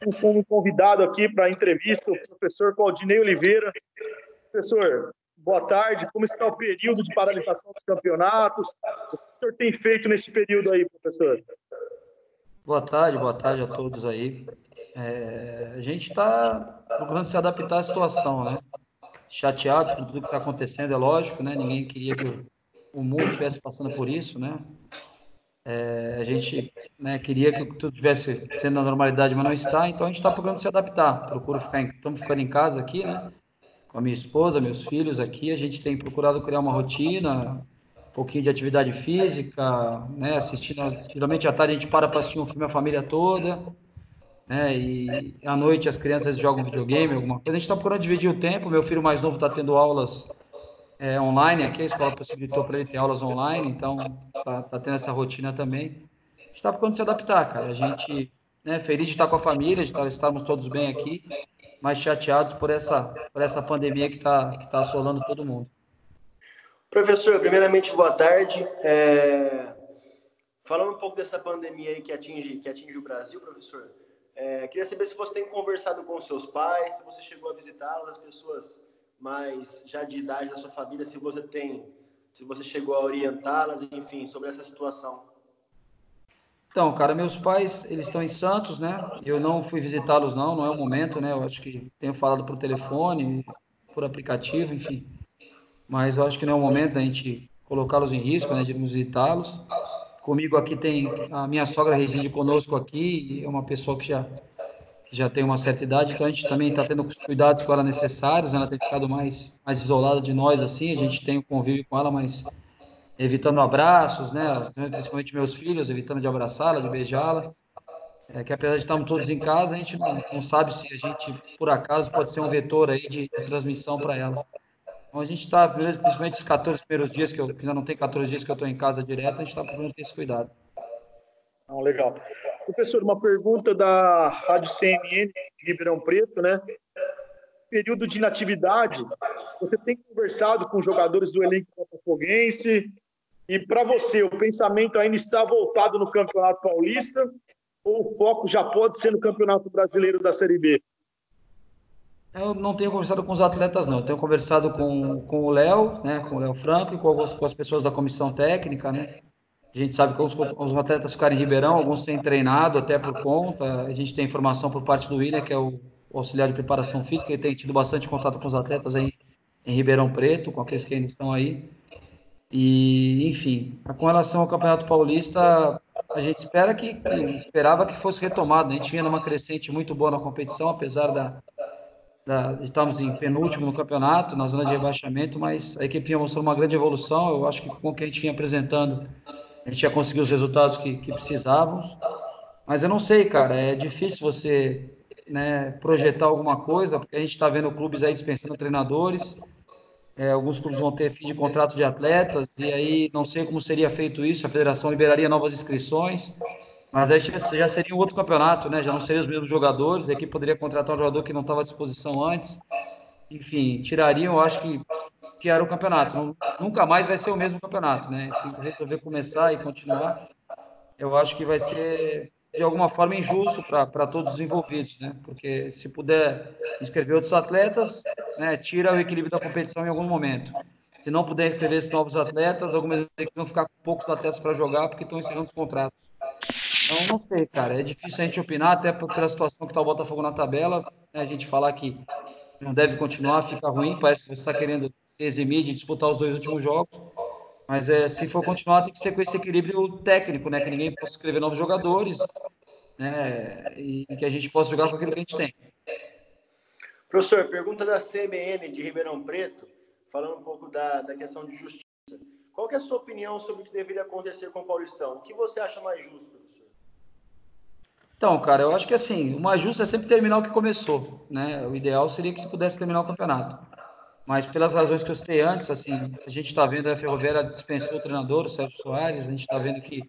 temos como convidado aqui para a entrevista o professor Claudinei Oliveira. Professor, boa tarde. Como está o período de paralisação dos campeonatos? O que o senhor tem feito nesse período aí, professor? Boa tarde a todos aí. A gente está procurando se adaptar à situação, né? Chateados por tudo que está acontecendo, é lógico, né? Ninguém queria que o mundo estivesse passando por isso, né? A gente, né, queria que tudo estivesse sendo na normalidade, mas não está, então a gente está procurando se adaptar. Estamos ficando em casa aqui, né? Com a minha esposa, meus filhos aqui, a gente tem procurado criar uma rotina, um pouquinho de atividade física, né? Assistindo, geralmente à tarde a gente para assistir um filme a família toda, né? E à noite as crianças jogam videogame, alguma coisa. A gente está procurando dividir o tempo. Meu filho mais novo está tendo aulas online aqui, a escola possibilitou para ele ter aulas online, então tá tendo essa rotina também. A gente está procurando se adaptar, cara. A gente, né, feliz de estar com a família, de estarmos todos bem aqui, mas chateados por essa pandemia que tá assolando todo mundo. Professor, primeiramente, boa tarde. Falando um pouco dessa pandemia aí que atinge o Brasil, professor, queria saber se você tem conversado com seus pais, se você chegou a visitá-los, as pessoas mais já de idade da sua família, se você chegou a orientá-las, enfim, sobre essa situação. Então, cara, meus pais, eles estão em Santos, né? Eu não fui visitá-los, não é o momento, né? Eu acho que tenho falado por telefone, por aplicativo, enfim. Mas eu acho que não é o momento da gente colocá-los em risco, né? De irmos visitá-los. Comigo aqui tem a minha sogra reside conosco aqui, e é uma pessoa que já tem uma certa idade, então a gente também está tendo os cuidados com ela necessários, né? Ela tem ficado mais isolada de nós, assim, a gente tem o convívio com ela, mas evitando abraços, né? Principalmente meus filhos, evitando de abraçá-la, de beijá-la. Que apesar de estarmos todos em casa, a gente não sabe se a gente, por acaso, pode ser um vetor aí de transmissão para ela. Então a gente está, principalmente os 14 primeiros dias, que ainda não tem 14 dias que eu estou em casa direto, a gente está procurando ter esse cuidado. Legal. Professor, uma pergunta da Rádio CNN de Ribeirão Preto, né? Período de inatividade, você tem conversado com jogadores do elenco botafoguense e, para você, o pensamento ainda está voltado no Campeonato Paulista ou o foco já pode ser no Campeonato Brasileiro da Série B? Eu não tenho conversado com os atletas, não. Eu tenho conversado com o Léo, né, com o Léo Franco e com as pessoas da comissão técnica, né? A gente sabe que os atletas ficaram em Ribeirão, alguns têm treinado até por conta. A gente tem informação por parte do William, que é o auxiliar de preparação física, ele tem tido bastante contato com os atletas aí em Ribeirão Preto, com aqueles que ainda estão aí. E, enfim, com relação ao Campeonato Paulista, a gente esperava que fosse retomado, né? A gente vinha numa crescente muito boa na competição, apesar de estarmos em penúltimo no campeonato, na zona de rebaixamento, mas a equipe mostrou uma grande evolução. Eu acho que com o que a gente vinha apresentando, a gente já conseguiu os resultados que precisávamos. Mas eu não sei, cara, é difícil você, né, projetar alguma coisa, porque a gente está vendo clubes aí dispensando treinadores, alguns clubes vão ter fim de contrato de atletas, e aí não sei como seria feito isso, a federação liberaria novas inscrições, mas aí já seria um outro campeonato, né? Já não seriam os mesmos jogadores, a equipe poderia contratar um jogador que não estava à disposição antes. Enfim, tirariam, eu acho que era o campeonato. Nunca mais vai ser o mesmo campeonato, né? Se resolver começar e continuar, eu acho que vai ser, de alguma forma, injusto para todos os envolvidos, né? Porque se puder inscrever outros atletas, né, tira o equilíbrio da competição em algum momento. Se não puder inscrever esses novos atletas, algumas equipes vão ficar com poucos atletas para jogar porque estão encerrando os contratos. Então, não sei, cara. É difícil a gente opinar, até pela situação que está o Botafogo na tabela, né? A gente falar que não deve continuar, fica ruim. Parece que você está querendo se eximir de disputar os 2 últimos jogos. Mas se for continuar, tem que ser com esse equilíbrio técnico, né? Que ninguém possa escrever novos jogadores, né? E que a gente possa jogar com aquilo que a gente tem. Professor, pergunta da CBN de Ribeirão Preto, falando um pouco da questão de justiça. Qual que é a sua opinião sobre o que deveria acontecer com o Paulistão? O que você acha mais justo, professor? Então, cara, eu acho que assim, o mais justo é sempre terminar o que começou, né? O ideal seria que se pudesse terminar o campeonato. Mas pelas razões que eu citei antes, assim, a gente está vendo a Ferroviária dispensou o treinador, o Sérgio Soares, a gente está vendo que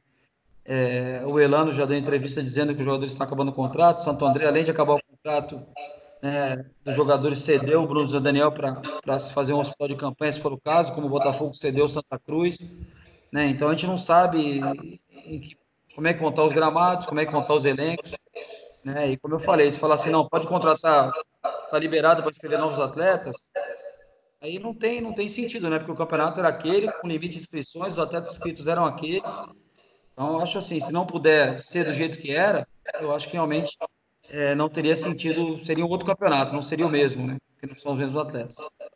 o Elano já deu entrevista dizendo que os jogadores estão acabando o contrato, o Santo André, além de acabar o contrato, né, dos jogadores, cedeu o Bruno Zé Daniel para se fazer um hospital de campanha, se for o caso, como o Botafogo cedeu o Santa Cruz, né? Então a gente não sabe como é que vão estar os gramados, como é que vão estar os elencos. né? E como eu falei, se falar assim, não, pode contratar, tá liberado para escrever novos atletas, aí não tem sentido, né? Porque o campeonato era aquele, com limite de inscrições, os atletas inscritos eram aqueles. Então, eu acho assim, se não puder ser do jeito que era, eu acho que realmente não teria sentido, seria um outro campeonato, não seria o mesmo, né? Porque não são os mesmos atletas.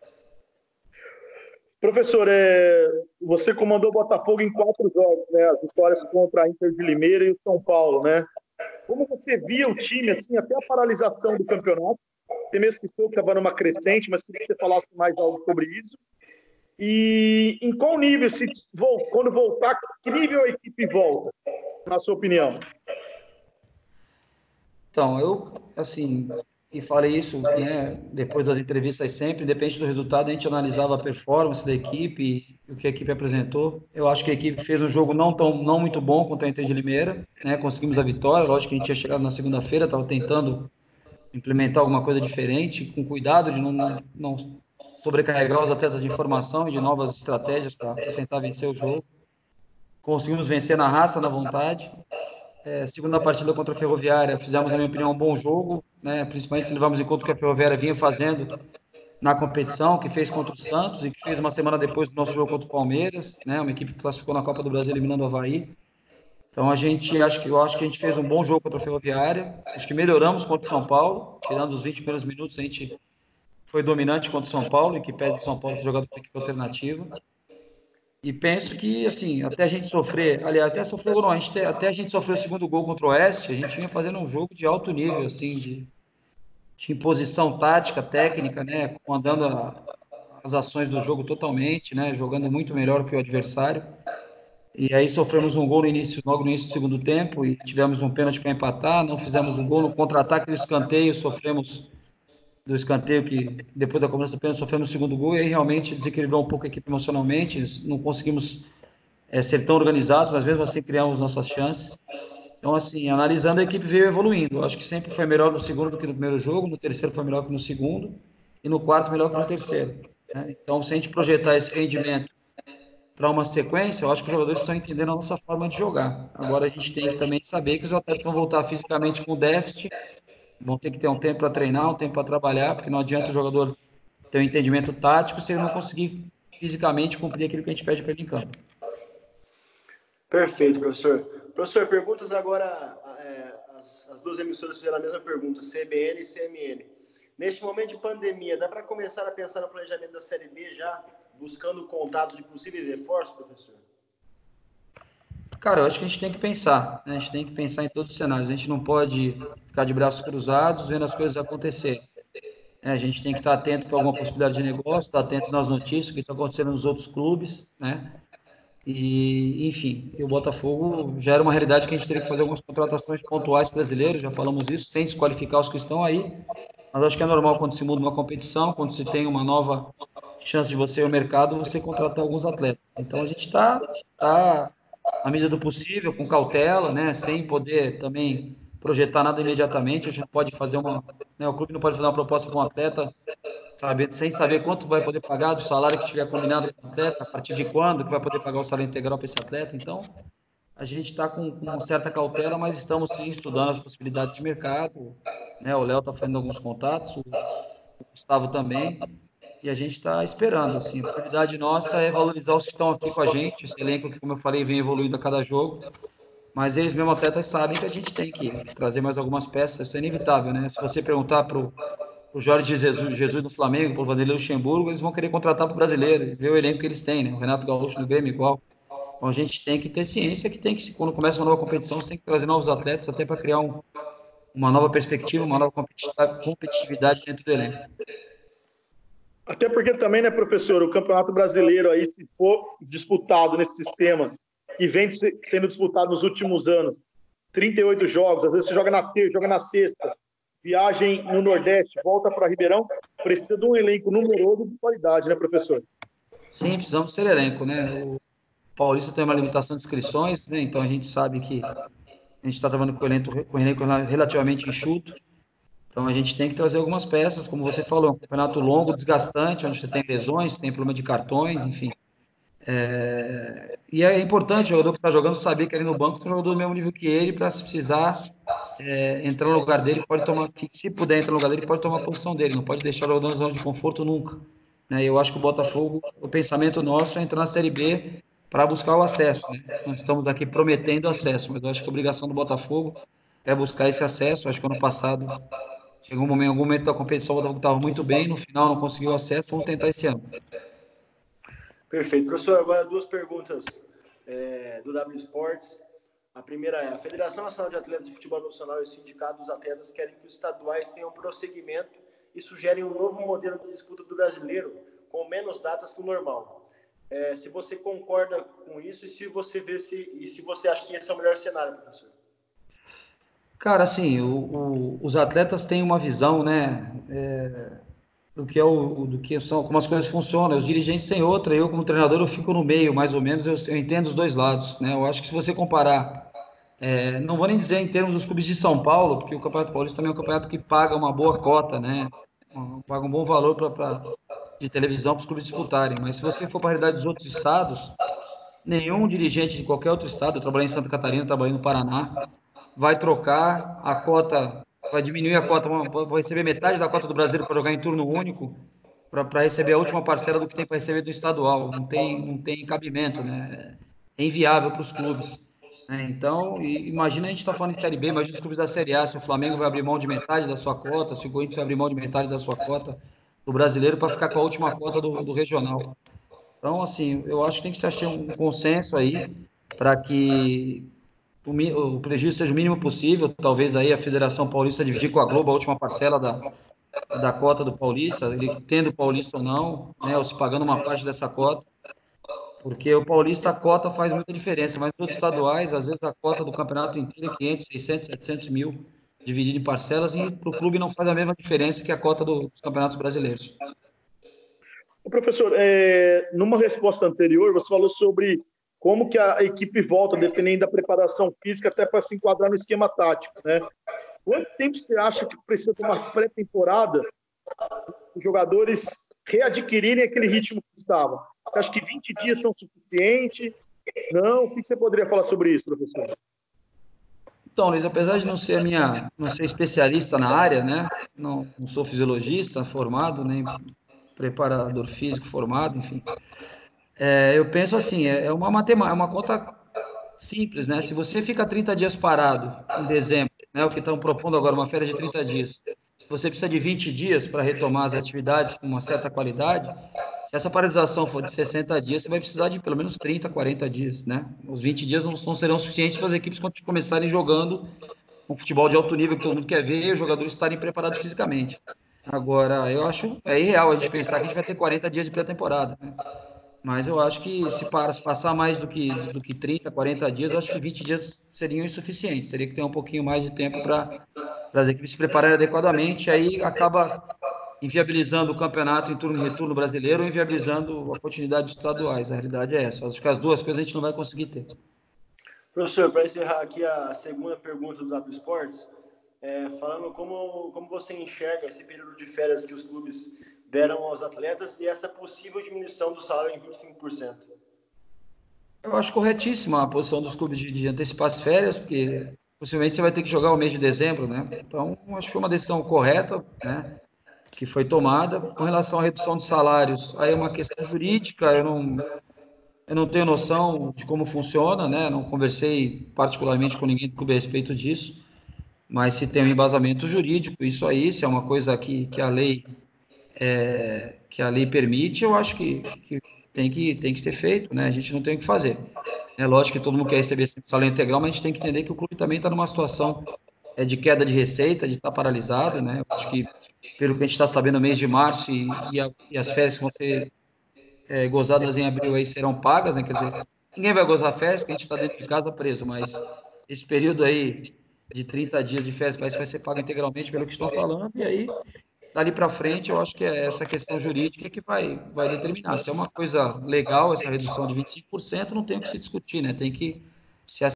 Professor, você comandou o Botafogo em 4 jogos, né? As vitórias contra a Inter de Limeira e o São Paulo, né? Como você via o time, assim, até a paralisação do campeonato? Você mesmo citou que estava numa crescente, mas queria que você falasse mais algo sobre isso. E em qual nível, quando voltar, que nível a equipe volta, na sua opinião? Então, eu, assim, e falei isso, né, depois das entrevistas sempre, independente do resultado, a gente analisava a performance da equipe, o que a equipe apresentou. Eu acho que a equipe fez um jogo não muito bom contra a Inter de Limeira, né, conseguimos a vitória, lógico que a gente tinha chegado na segunda-feira, estava tentando implementar alguma coisa diferente, com cuidado de não sobrecarregar os atletas de informação e de novas estratégias para tentar vencer o jogo. Conseguimos vencer na raça, na vontade. Segunda partida contra a Ferroviária, fizemos, na minha opinião, um bom jogo, né? Principalmente se levarmos em conta o que a Ferroviária vinha fazendo na competição, que fez contra o Santos e que fez uma semana depois do nosso jogo contra o Palmeiras, né? Uma equipe que classificou na Copa do Brasil eliminando o Avaí. Então eu acho que a gente fez um bom jogo contra a Ferroviária. Acho que melhoramos contra o São Paulo, tirando os 20 primeiros minutos, a gente foi dominante contra o São Paulo, e que pese o São Paulo ter jogado com a equipe alternativa. E penso que, assim, até a gente sofrer, aliás, até sofreu, não, até a gente sofreu o segundo gol contra o Oeste, a gente vinha fazendo um jogo de alto nível, assim, de imposição tática, técnica, né, comandando as ações do jogo totalmente, né, jogando muito melhor que o adversário. E aí sofremos um gol no início, logo no início do segundo tempo, e tivemos um pênalti para empatar, não fizemos um gol no contra-ataque do escanteio, sofremos do escanteio que depois da cobrança do pênalti sofremos o segundo gol, e aí realmente desequilibrou um pouco a equipe emocionalmente, não conseguimos ser tão organizados, mas mesmo assim criamos nossas chances. Então, assim, analisando, a equipe veio evoluindo. Eu acho que sempre foi melhor no segundo do que no primeiro jogo, no terceiro foi melhor que no segundo, e no quarto melhor que no terceiro, né? Então, se a gente projetar esse rendimento para uma sequência, eu acho que os jogadores estão entendendo a nossa forma de jogar. Agora, a gente tem que também saber que os atletas vão voltar fisicamente com déficit, vão ter que ter um tempo para treinar, um tempo para trabalhar, porque não adianta o jogador ter um entendimento tático se ele não conseguir fisicamente cumprir aquilo que a gente pede para ele em campo. Perfeito, professor. Professor, perguntas agora. As duas emissoras fizeram a mesma pergunta, CBN e CMN. Neste momento de pandemia, dá para começar a pensar no planejamento da Série B já, buscando o contato de possíveis reforços, professor? Cara, eu acho que a gente tem que pensar, né? A gente tem que pensar em todos os cenários. A gente não pode ficar de braços cruzados vendo as coisas acontecerem. A gente tem que estar atento para alguma possibilidade de negócio, estar atento nas notícias que estão acontecendo nos outros clubes, né? E, enfim, o Botafogo já era uma realidade que a gente teria que fazer algumas contratações pontuais brasileiras, já falamos isso, sem desqualificar os que estão aí. Mas acho que é normal quando se muda uma competição, quando se tem uma nova chance de você ir ao mercado, você contratar alguns atletas. Então a gente tá à medida do possível, com cautela, né, sem poder também projetar nada imediatamente. A gente não pode fazer o clube não pode fazer uma proposta para um atleta, sabe, sem saber quanto vai poder pagar do salário que tiver combinado com o atleta, a partir de quando que vai poder pagar o salário integral para esse atleta. Então, a gente está com certa cautela, mas estamos sim estudando as possibilidades de mercado, né? O Léo está fazendo alguns contatos, o Gustavo também, e a gente está esperando, assim, a prioridade nossa é valorizar os que estão aqui com a gente, esse elenco que, como eu falei, vem evoluindo a cada jogo, mas eles mesmo atletas sabem que a gente tem que trazer mais algumas peças, isso é inevitável, né? Se você perguntar para o Jorge Jesus do Flamengo, para o Vanderlei Luxemburgo, eles vão querer contratar para o brasileiro, ver o elenco que eles têm, né? O Renato Gaúcho no Grêmio igual. Então a gente tem que ter ciência que quando começa uma nova competição, você tem que trazer novos atletas até para criar uma nova perspectiva, uma nova competitividade dentro do elenco. Até porque também, né, professor, o Campeonato Brasileiro aí, se for disputado nesses sistemas que vem sendo disputado nos últimos anos, 38 jogos, às vezes você joga na terça, joga na sexta, viagem no Nordeste, volta para Ribeirão, precisa de um elenco numeroso de qualidade, né, professor? Sim, precisamos ter elenco, né? O Paulista tem uma limitação de inscrições, né? Então a gente sabe que a gente está trabalhando com elenco relativamente enxuto. Então a gente tem que trazer algumas peças, como você falou, um campeonato longo, desgastante, onde você tem lesões, tem problema de cartões, enfim. E é importante o jogador que está jogando saber que ali no banco tem um jogador do mesmo nível que ele, para se precisar entrar no lugar dele, pode tomar, que se puder entrar no lugar dele, pode tomar a posição dele, não pode deixar o jogador na zona de conforto nunca. Né? Eu acho que o Botafogo, o pensamento nosso é entrar na Série B para buscar o acesso. Né? Nós estamos aqui prometendo acesso, mas eu acho que a obrigação do Botafogo é buscar esse acesso. Acho que ano passado chegou um momento, em algum momento da competição, o Botafogo estava muito bem, no final não conseguiu acesso, vamos tentar esse ano. Perfeito. Professor, agora duas perguntas do W Sports. A primeira é: a Federação Nacional de Atletas de Futebol Profissional e o Sindicato dos Atletas querem que os estaduais tenham prosseguimento e sugerem um novo modelo de disputa do brasileiro, com menos datas que o normal. Se você concorda com isso e se você acha que esse é o melhor cenário, professor? Cara, assim, os atletas têm uma visão, né, do que são, como as coisas funcionam. Os dirigentes têm outra. Eu, como treinador, eu fico no meio, mais ou menos. Eu entendo os dois lados, né? Eu acho que se você comparar, não vou nem dizer em termos dos clubes de São Paulo, porque o Campeonato Paulista também é um campeonato que paga uma boa cota, né? Paga um bom valor de televisão para os clubes disputarem. Mas se você for para a realidade dos outros estados, nenhum dirigente de qualquer outro estado, eu trabalhei em Santa Catarina, trabalhei no Paraná, vai trocar a cota, vai diminuir a cota, vai receber metade da cota do brasileiro para jogar em turno único, para receber a última parcela do que tem para receber do estadual. Não tem cabimento, né? É inviável para os clubes. Né? Então, imagina, a gente está falando de Série B, imagina os clubes da Série A, se o Flamengo vai abrir mão de metade da sua cota, se o Corinthians vai abrir mão de metade da sua cota do brasileiro para ficar com a última cota do regional. Então, assim, eu acho que tem que se achar um consenso aí para que o prejuízo seja o mínimo possível. Talvez aí a Federação Paulista dividir com a Globo a última parcela da cota do Paulista, ele tendo o Paulista ou não, né, ou se pagando uma parte dessa cota, porque o Paulista, a cota faz muita diferença, mas nos estaduais, às vezes a cota do campeonato inteiro é 500, 600, 700 mil, dividido em parcelas, e para o clube não faz a mesma diferença que a cota dos campeonatos brasileiros. O professor, numa resposta anterior, você falou sobre como que a equipe volta, dependendo da preparação física, até para se enquadrar no esquema tático, né? Quanto tempo você acha que precisa de uma pré-temporada os jogadores readquirirem aquele ritmo que estavam? Você acha que 20 dias são suficientes? Não? O que você poderia falar sobre isso, professor? Então, Luiz, apesar de não ser especialista na área, né? Não sou fisiologista formado, nem preparador físico formado, enfim. Eu penso assim, é uma matemática, é uma conta simples, né? Se você fica 30 dias parado em dezembro, né? O que estão propondo agora, uma férias de 30 dias, você precisa de 20 dias para retomar as atividades com uma certa qualidade. Se essa paralisação for de 60 dias, você vai precisar de pelo menos 30, 40 dias, né? Os 20 dias não serão suficientes para as equipes começarem jogando um futebol de alto nível que todo mundo quer ver e os jogadores estarem preparados fisicamente. Agora, eu acho irreal a gente pensar que a gente vai ter 40 dias de pré-temporada, né? Mas eu acho que se passar mais do que 30, 40 dias, eu acho que 20 dias seriam insuficientes. Teria que ter um pouquinho mais de tempo para as equipes se prepararem adequadamente. Aí acaba inviabilizando o campeonato em turno e retorno brasileiro ou inviabilizando a continuidade dos estaduais. A realidade é essa. Acho que as duas coisas a gente não vai conseguir ter. Professor, para encerrar aqui a segunda pergunta do W Sports, falando como você enxerga esse período de férias que os clubes deram aos atletas e essa possível diminuição do salário em 25%. Eu acho corretíssima a posição dos clubes de antecipar as férias, porque possivelmente você vai ter que jogar o mês de dezembro, né? Então, acho que foi uma decisão correta, né? Que foi tomada. Com relação à redução de salários, aí é uma questão jurídica, eu não tenho noção de como funciona, né? Não conversei particularmente com ninguém do clube a respeito disso, mas se tem um embasamento jurídico, isso aí, se é uma coisa que a lei permite, eu acho que tem que ser feito, né? A gente não tem o que fazer. É lógico que todo mundo quer receber salário integral, mas a gente tem que entender que o clube também está numa situação de queda de receita, de estar paralisado, né? Eu acho que, pelo que a gente está sabendo, no mês de março e as férias que vão ser gozadas em abril aí serão pagas, né? Quer dizer, ninguém vai gozar férias, porque a gente está dentro de casa preso, mas esse período aí de 30 dias de férias parece que vai ser pago integralmente pelo que estão falando, e aí dali para frente, eu acho que é essa questão jurídica que vai determinar. Se é uma coisa legal, essa redução de 25%, não tem o que se discutir, né? Tem que